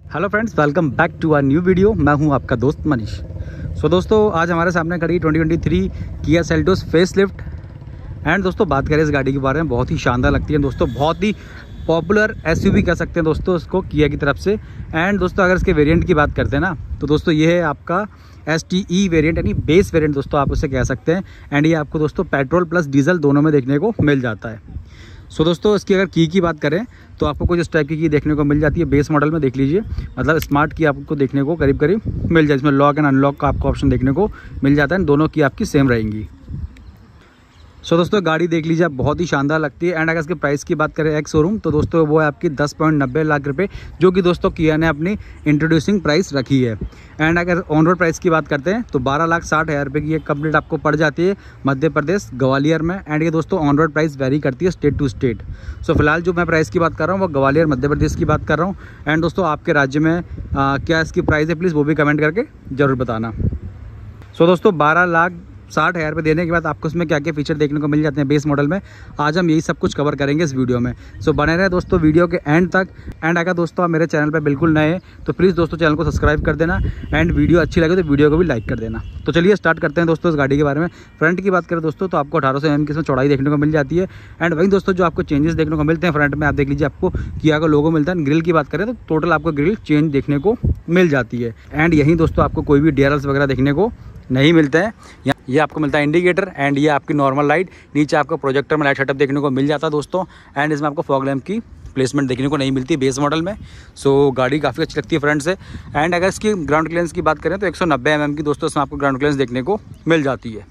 Hello friends, welcome back to our new video. मैं हूं आपका दोस्त मनीष। सो दोस्तों, आज हमारे सामने खड़ी 2023 किया सेल्टोस फेसलिफ्ट। एंड दोस्तों, बात करें इस गाड़ी के बारे में, बहुत ही शानदार लगती है दोस्तों। बहुत ही पॉपुलर एसयूवी कह सकते हैं दोस्तों इसको, किया की तरफ से। एंड दोस्तों, अगर इसके वेरिएंट की बात करते हैं ना, तो दोस्तों ये है आपका STE वेरिएंट, यानी बेस वेरिएंट दोस्तों आप उसे कह सकते हैं। एंड ये आपको दोस्तों पेट्रोल प्लस डीजल दोनों में देखने को मिल जाता है। सो दोस्तों, इसकी अगर की बात करें तो आपको कुछ इस टाइप की देखने को मिल जाती है। बेस मॉडल में देख लीजिए, मतलब स्मार्ट की आपको देखने को करीब करीब मिल जाए। इसमें लॉक एंड अनलॉक का आपको ऑप्शन देखने को मिल जाता है। दोनों की आपकी सेम रहेंगी। सो दोस्तों, गाड़ी देख लीजिए आप, बहुत ही शानदार लगती है। एंड अगर इसके प्राइस की बात करें एक्स शोरूम, तो दोस्तों वो है आपकी 10.90 लाख रुपए, जो कि दोस्तों किया ने अपनी इंट्रोड्यूसिंग प्राइस रखी है। एंड अगर ऑन रोड प्राइस की बात करते हैं तो 12,60,000 रुपये की ये कंप्लीट आपको पड़ जाती है मध्य प्रदेश ग्वालियर में। एंड ये दोस्तों ऑन रोड प्राइस वेरी करती है स्टेट टू स्टेट। सो फिलहाल जो मैं प्राइस की बात कर रहा हूँ वो ग्वालियर मध्य प्रदेश की बात कर रहा हूँ। एंड दोस्तों, आपके राज्य में क्या इसकी प्राइस है, प्लीज़ वो भी कमेंट करके ज़रूर बताना। सो दोस्तों, 12,60,000 रुपये देने के बाद आपको इसमें क्या क्या फीचर देखने को मिल जाते हैं बेस मॉडल में, आज हम यही सब कुछ कवर करेंगे इस वीडियो में। सो बने रहे दोस्तों वीडियो के एंड तक। एंड अगर दोस्तों आप मेरे चैनल पर बिल्कुल नए हैं तो प्लीज़ दोस्तों चैनल को सब्सक्राइब कर देना। एंड वीडियो अच्छी लगे तो वीडियो को भी लाइक कर देना। तो चलिए स्टार्ट करते हैं दोस्तों इस गाड़ी के बारे में। फ्रंट की बात करें दोस्तों, तो आपको 1800 mm की इसमें चौड़ाई देखने को मिल जाती है। एंड वहीं दोस्तों जो आपको चेंजेस देखने को मिलते हैं फ्रंट में, आप देख लीजिए आपको किया का लोगो मिलता है। ग्रिल की बात करें तो टोटल आपको ग्रिल चेंज देखने को मिल जाती है। एंड यहीं दोस्तों आपको कोई भी DRLs वगैरह देखने को नहीं मिलते हैं। ये आपको मिलता है इंडिकेटर। एंड ये आपकी नॉर्मल लाइट, नीचे आपको प्रोजेक्टर में लाइट सेटअप देखने को मिल जाता है दोस्तों। एंड इसमें आपको फॉग लैम्प की प्लेसमेंट देखने को नहीं मिलती बेस मॉडल में। सो गाड़ी काफ़ी अच्छी लगती है फ्रंट से। एंड अगर इसकी ग्राउंड क्लियरेंस की बात करें तो 190 mm की दोस्तों इसमें आपको ग्राउंड क्लियरेंस देखने को मिल जाती है।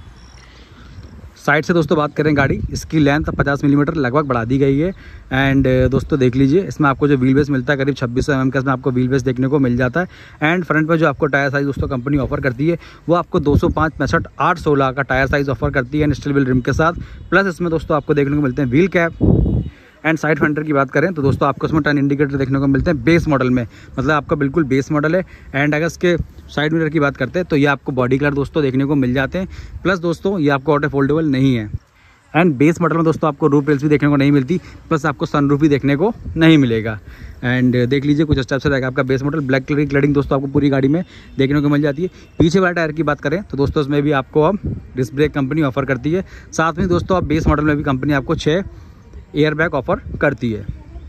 साइड से दोस्तों बात करें गाड़ी, इसकी लेंथ 50 मिलीमीटर लगभग बढ़ा दी गई है। एंड दोस्तों देख लीजिए, इसमें आपको जो व्हील बेस मिलता है करीब 2600 mm का इसमें आपको व्हील बेस देखने को मिल जाता है। एंड फ्रंट पर जो आपको टायर साइज़ दोस्तों कंपनी ऑफर करती है वो आपको 205, 65, 8, 16 का टायर साइज़ ऑफर करती है स्टील व्हील रिम के साथ। प्लस इसमें दोस्तों आपको देखने को मिलते हैं wheel cap. And side fender की बात करें तो दोस्तों आपको इसमें टर्न इंडिकेटर देखने को मिलते हैं बेस मॉडल में, मतलब आपका बिल्कुल बेस मॉडल है। एंड अगर इसके साइड मिरर की बात करते हैं तो ये आपको बॉडी कलर दोस्तों देखने को मिल जाते हैं। प्लस दोस्तों ये आपको ऑटो फोल्डेबल नहीं है। एंड बेस मॉडल में दोस्तों आपको रूफ रेल्स भी देखने को नहीं मिलती, प्लस आपको सनरूफ भी देखने को नहीं मिलेगा। एंड देख लीजिए कुछ स्टेप से रहेगा आपका बेस मॉडल। ब्लैक कलर की क्लडिंग दोस्तों आपको पूरी गाड़ी में देखने को मिल जाती है। पीछे वाले टायर की बात करें तो दोस्तों इसमें भी आपको अब डिस्क ब्रेक कंपनी ऑफर करती है। साथ में दोस्तों अब बेस मॉडल में भी कंपनी आपको 6 एयर बैग ऑफर करती है।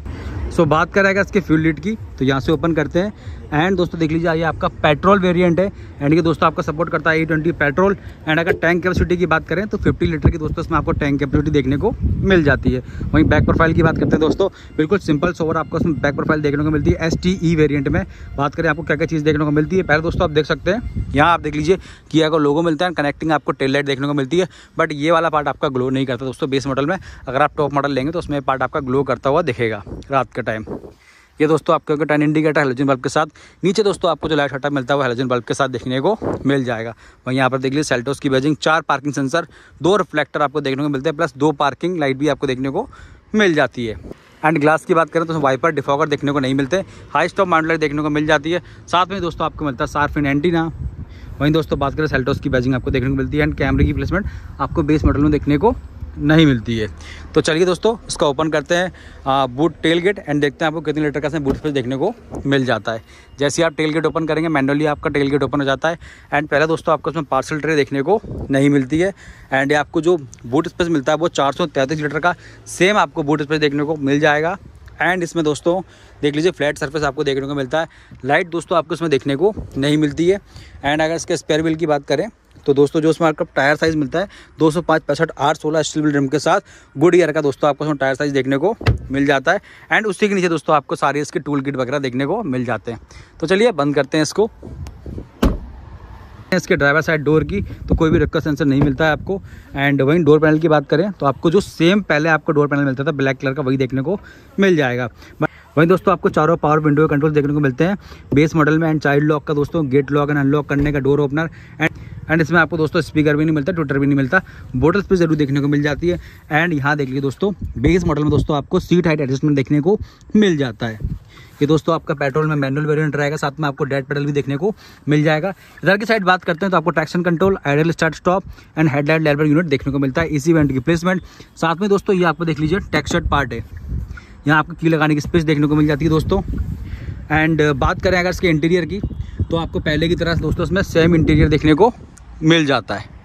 सो बात करेगा इसके फ्यूल लिड की, तो यहाँ से ओपन करते हैं। एंड दोस्तों देख लीजिए, ये आपका पेट्रोल वेरिएंट है। एंड ये दोस्तों आपका सपोर्ट करता है E20 पेट्रोल। एंड अगर टैंक कैपेसिटी की बात करें तो 50 लीटर की दोस्तों इसमें आपको टैंक कैपेसिटी देखने को मिल जाती है। वहीं बैक प्रोफाइल की बात करते हैं दोस्तों, बिल्कुल सिंपल सोवर आपको इसमें बैक प्रोफाइल देखने को मिलती है। STE वेरिएंट में बात करें आपको क्या क्या चीज़ देखने को मिलती है, पहले दोस्तों आप देख सकते हैं, यहाँ आप देख लीजिए किया का लोगो मिलता है। कनेक्टिंग आपको टेल लाइट देखने को मिलती है, बट ये वाला पार्ट आपका ग्लो नहीं करता दोस्तों बेस मॉडल में। अगर आप टॉप मॉडल लेंगे तो उसमें पार्ट आपका ग्लो करता हुआ दिखेगा रात के टाइम। ये दोस्तों आपको टर्न इंडिकेटर हेलोजन बल्ब के साथ, नीचे दोस्तों आपको जो लाइट सेटअप मिलता है वो हेलोजन बल्ब के साथ देखने को मिल जाएगा। वहीं यहाँ पर देख लीजिए सेल्टोस की बैजिंग, 4 पार्किंग सेंसर, 2 रिफ्लेक्टर आपको देखने को मिलते हैं, प्लस 2 पार्किंग लाइट भी आपको देखने को मिल जाती है। एंड ग्लास की बात करें तो वाइपर डिफॉगर देखने को नहीं मिलते। हाई स्टॉप माउंट लाइट देखने को मिल जाती है। साथ में दोस्तों आपको मिलता है शार्प इन एंटीना। वहीं दोस्तों बात करें सेल्टोस की बैजिंग आपको देखने को मिलती है। एंड कैमरे की प्लेसमेंट आपको बेस मॉडल में देखने को नहीं मिलती है। तो चलिए दोस्तों इसका ओपन करते हैं बूट टेल गेट। एंड देखते हैं आपको कितने लीटर का इसमें बूट स्पेस देखने को मिल जाता है। जैसे आप टेल गेट ओपन करेंगे मैनुअली आपका टेल गेट ओपन हो जाता है। एंड पहले दोस्तों आपको इसमें पार्सल ट्रे देखने को नहीं मिलती है। एंड आपको जो बूट स्पेस मिलता है वो 433 लीटर का सेम आपको बूट स्पेस देखने को मिल जाएगा। एंड इसमें दोस्तों देख लीजिए फ्लैट सरफेस आपको देखने को मिलता है। लाइट दोस्तों आपको इसमें देखने को नहीं मिलती है। एंड अगर इसके स्पेयर व्हील की बात करें तो दोस्तों जो इसमें आपका टायर साइज़ मिलता है 205, 65, 8, 16 स्टील व्हील रिम के साथ गुड ईयर का दोस्तों आपको इसमें टायर साइज़ देखने को मिल जाता है। एंड उसी के नीचे दोस्तों आपको सारे इसके टूल किट वगैरह देखने को मिल जाते हैं। तो चलिए बंद करते हैं इसको। इसके ड्राइवर साइड डोर की तो कोई भी रक्का सेंसर नहीं मिलता है आपको। एंड वहीं डोर पैनल की बात करें तो आपको जो सेम पहले आपको डोर पैनल मिलता था ब्लैक कलर का, वही देखने को मिल जाएगा। वहीं दोस्तों आपको चारों पावर विंडो कंट्रोल देखने को मिलते हैं बेस मॉडल में। एंड चाइल्ड लॉक का दोस्तों गेट लॉक एंड अनलॉक करने का डोर ओपनर। एंड इसमें आपको दोस्तों स्पीकर भी नहीं मिलता, ट्विटर भी नहीं मिलता, बोटल स्पेस जरूर देखने को मिल जाती है। एंड यहाँ देख लीजिए दोस्तों बेस मॉडल में दोस्तों आपको सीट हाइट एडजस्टमेंट देखने को मिल जाता है। ये दोस्तों आपका पेट्रोल में मैनुअल वेरिएंट रहेगा, साथ में आपको डेड पेडल भी देखने को मिल जाएगा। इधर की साइड बात करते हैं तो आपको traction control, idle start stop and headlight level unit देखने को मिलता है। इसी वेंट की प्लेसमेंट, साथ में दोस्तों ये आपको देख लीजिए टेक्सचर्ड पार्ट है। यहाँ आपको की लगाने की स्पेस देखने को मिल जाती है दोस्तों। एंड बात करें अगर इसके इंटीरियर की, तो आपको पहले की तरह दोस्तों इसमें सेम इंटीरियर देखने को मिल जाता है।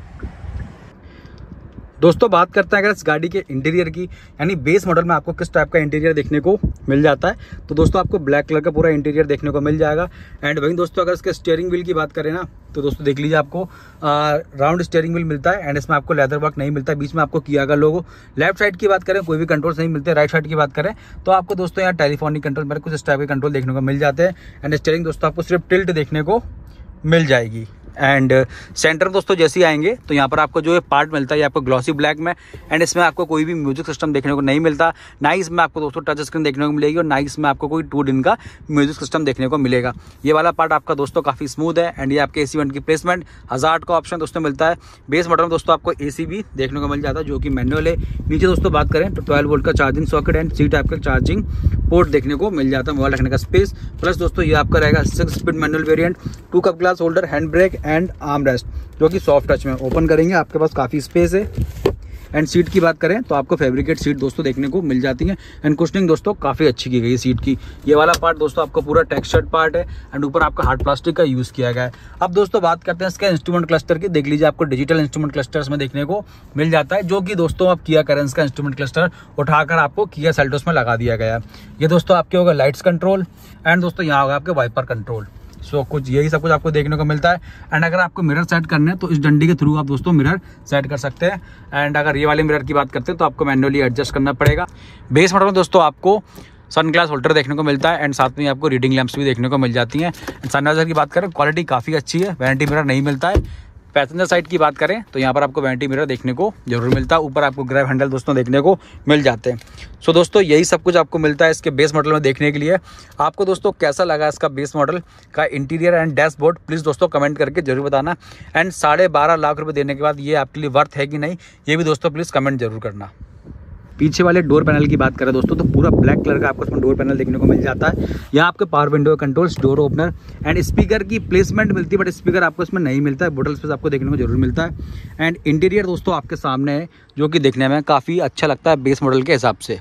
दोस्तों बात करते हैं अगर इस गाड़ी के इंटीरियर की, यानी बेस मॉडल में आपको किस टाइप का इंटीरियर देखने को मिल जाता है, तो दोस्तों आपको ब्लैक कलर का पूरा इंटीरियर देखने को मिल जाएगा। एंड वहीं दोस्तों अगर इसके स्टीयरिंग व्हील की बात करें ना, तो दोस्तों देख लीजिए आपको राउंड स्टीयरिंग व्हील मिलता है एंड इसमें आपको लेदर वर्क नहीं मिलता है। बीच में आपको किया का लोगो। लेफ्ट साइड की बात करें कोई भी कंट्रोल्स नहीं मिलते। राइट साइड की बात करें तो आपको दोस्तों यहाँ टेलीफोनिक कंट्रोल पर कुछ इस टाइप के कंट्रोल देखने को मिल जाते हैं। एंड स्टीयरिंग दोस्तों आपको सिर्फ टिल्ट देखने को मिल जाएगी। एंड सेंटर दोस्तों जैसे ही आएंगे तो यहाँ पर आपको जो है पार्ट मिलता है ये आपको ग्लॉसी ब्लैक में। एंड इसमें आपको कोई भी म्यूजिक सिस्टम देखने को नहीं मिलता, ना ही इसमें आपको दोस्तों टच स्क्रीन देखने को मिलेगी और ना ही इसमें आपको कोई 2 दिन का म्यूजिक सिस्टम देखने को मिलेगा। ये वाला पार्ट आपका दोस्तों काफ़ी स्मूथ है। एंड ये आपके AC वेंट की प्लेसमेंट हज़ार्ड का ऑप्शन दोस्तों मिलता है। बेस मॉडल में दोस्तों आपको AC भी देखने को मिल जाता है जो कि मैनुअल है। नीचे दोस्तों बात करें तो 12 वोल्ट का charging socket and C type का चार्जिंग पोर्ट देखने को मिल जाता है। मोबाइल रखने का स्पेस प्लस दोस्तों ये आपका रहेगा 6 speed manual variant, 2 cup glass holder, hand brake and armrest जो कि सॉफ्ट टच में। ओपन करेंगे आपके पास काफ़ी स्पेस है। एंड सीट की बात करें तो आपको फैब्रिकेट सीट दोस्तों देखने को मिल जाती है। एंड कुशनिंग दोस्तों काफ़ी अच्छी की गई है सीट की। ये वाला पार्ट दोस्तों आपको पूरा टेक्सचर्ड पार्ट है एंड ऊपर आपका हार्ड प्लास्टिक का यूज़ किया गया है। अब दोस्तों बात करते हैं इसका इंस्ट्रूमेंट क्लस्टर की। देख लीजिए आपको डिजिटल इंस्ट्रूमेंट क्लस्टर इसमें देखने को मिल जाता है जो कि दोस्तों आप किया करेंस का इंस्ट्रूमेंट क्लस्टर उठाकर आपको किया सेल्टोस में लगा दिया गया है। ये दोस्तों आपके होगा लाइट्स कंट्रोल एंड दोस्तों यहाँ होगा आपके वाइपर कंट्रोल। सो कुछ यही सब कुछ आपको देखने को मिलता है। एंड अगर आपको मिरर सेट करने हैं तो इस डंडी के थ्रू आप दोस्तों मिरर सेट कर सकते हैं। एंड अगर ये वाले मिरर की बात करते हैं तो आपको मैन्युअली एडजस्ट करना पड़ेगा। बेस मॉडल में दोस्तों आपको सन ग्लास होल्डर देखने को मिलता है एंड साथ में आपको रीडिंग लैंप्स भी देखने को मिल जाती हैं। एंड सनवाइजर की बात करें क्वालिटी काफ़ी अच्छी है। वैनिटी मिरर नहीं मिलता है। पैसेंजर साइड की बात करें तो यहाँ पर आपको वैनिटी मिरर देखने को जरूर मिलता है। ऊपर आपको ग्रैब हैंडल दोस्तों देखने को मिल जाते हैं। सो दोस्तों यही सब कुछ आपको मिलता है इसके बेस मॉडल में देखने के लिए। आपको दोस्तों कैसा लगा इसका बेस मॉडल का इंटीरियर एंड डैशबोर्ड, प्लीज़ दोस्तों कमेंट करके जरूर बताना। एंड 12.5 लाख रुपये देने के बाद ये आपके लिए वर्थ है कि नहीं, ये भी दोस्तों प्लीज़ कमेंट जरूर करना। पीछे वाले डोर पैनल की बात करें दोस्तों तो पूरा ब्लैक कलर का आपको इसमें डोर पैनल देखने को मिल जाता है। यहाँ आपके power window controls, door opener and speaker की प्लेसमेंट मिलती है, बट स्पीकर आपको इसमें नहीं मिलता है। बोटल स्पेस आपको देखने को जरूर मिलता है। एंड इंटीरियर दोस्तों आपके सामने है जो कि देखने में काफ़ी अच्छा लगता है बेस मॉडल के हिसाब से।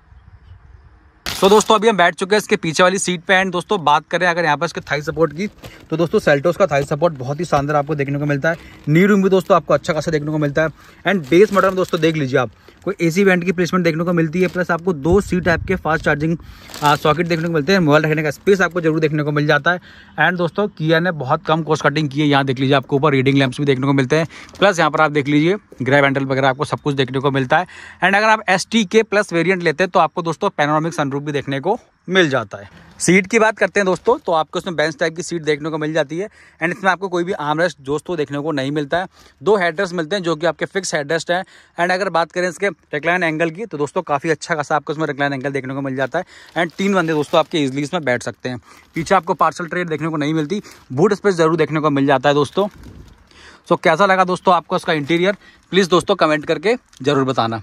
तो दोस्तों अभी हम बैठ चुके हैं इसके पीछे वाली सीट पे। एंड दोस्तों बात करें अगर यहाँ पर इसके थाई सपोर्ट की तो दोस्तों सेल्टोस का थाई सपोर्ट बहुत ही शानदार आपको देखने को मिलता है। नी रूम भी दोस्तों आपको अच्छा खासा देखने को मिलता है। एंड बेस मॉडल में दोस्तों देख लीजिए आप कोई AC वेंट की प्लेसमेंट देखने को मिलती है, प्लस आपको 2 सी टाइप के फास्ट चार्जिंग सॉकेट देखने को मिलते हैं। मोबाइल रखने का स्पेस आपको जरूर देखने को मिल जाता है। एंड दोस्तों किया ने बहुत कम कॉस्ट कटिंग की है। यहाँ देख लीजिए आपको ऊपर रीडिंग लैंप्स भी देखने को मिलते हैं, प्लस यहाँ पर आप देख लीजिए ग्रैब हैंडल वगैरह आपको सब कुछ देखने को मिलता है। एंड अगर आप STK प्लस वेरिएंट लेते हैं तो आपको दोस्तों पैनोरामिक सनरूफ भी देखने को मिल जाता है। सीट की बात करते हैं दोस्तों तो आपको इसमें बेंच टाइप की सीट देखने को मिल जाती है। एंड इसमें आपको कोई भी आर्मरेस्ट दोस्तों देखने को नहीं मिलता है। 2 हेडरेस्ट मिलते हैं जो कि आपके फिक्स हेडरेस्ट हैं। एंड अगर बात करें इसके रिक्लाइन एंगल की तो दोस्तों काफ़ी अच्छा खासा आपको इसमें रिक्लाइन एंगल देखने को मिल जाता है। एंड 3 बंदे दोस्तों आपके इजीली इसमें बैठ सकते हैं। पीछे आपको पार्सल ट्रे देखने को नहीं मिलती, बूट स्पेस जरूर देखने को मिल जाता है दोस्तों। सो कैसा लगा दोस्तों आपको इसका इंटीरियर, प्लीज़ दोस्तों कमेंट करके जरूर बताना।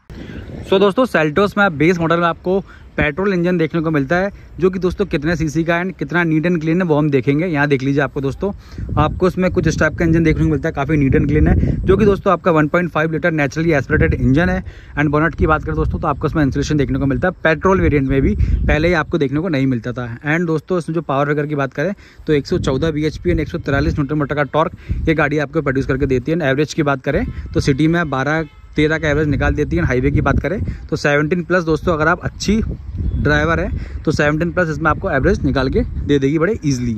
सो दोस्तों सेल्टोस में बेस मॉडल में आपको पेट्रोल इंजन देखने को मिलता है जो कि दोस्तों कितने सीसी का एंड कितना नीट एंड क्लीन है वो हम देखेंगे। यहाँ देख लीजिए आपको दोस्तों आपको इसमें कुछ इस टाइप का इंजन देखने को मिलता है, काफ़ी नीट एंड क्लीन है जो कि दोस्तों आपका 1.5 लीटर नेचुरली एस्पिरेटेड इंजन है। एंड बोनट की बात करें दोस्तों तो आपको इसमें इंसुलेशन देखने को मिलता है। पेट्रोल वेरिएंट में भी पहले ही आपको देखने को नहीं मिलता था। एंड दोस्तों इसमें जो पावर फिगर की बात करें तो 114 bhp एंड 143 न्यूटन मीटर का टॉर्क ये गाड़ी आपको प्रोड्यूस करके देती है। एवरेज की बात करें तो सिटी में 12-13 का एवरेज निकाल देती है। हाईवे की बात करें तो 17 प्लस दोस्तों अगर आप अच्छी ड्राइवर है तो 17 प्लस इसमें आपको एवरेज निकाल के दे देगी बड़े इजीली।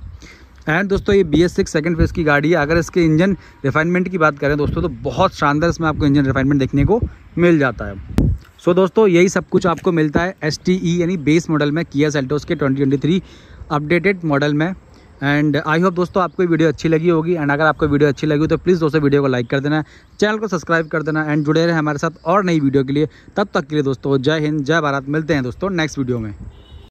एंड दोस्तों ये BS6 सेकंड फेज की गाड़ी है। अगर इसके इंजन रिफाइनमेंट की बात करें दोस्तों तो बहुत शानदार इसमें आपको इंजन रिफाइनमेंट देखने को मिल जाता है। सो दोस्तों यही सब कुछ आपको मिलता है STE यानी बेस मॉडल में किया सेल्टोस के 2023 अपडेटेड मॉडल में। एंड आई होप दोस्तों आपको वीडियो अच्छी लगी होगी। एंड अगर आपको वीडियो अच्छी लगी तो प्लीज़ दोस्तों वीडियो को लाइक कर देना, चैनल को सब्सक्राइब कर देना एंड जुड़े रहे हमारे साथ और नई वीडियो के लिए। तब तक के लिए दोस्तों जय हिंद, जय भारत। मिलते हैं दोस्तों नेक्स्ट वीडियो में।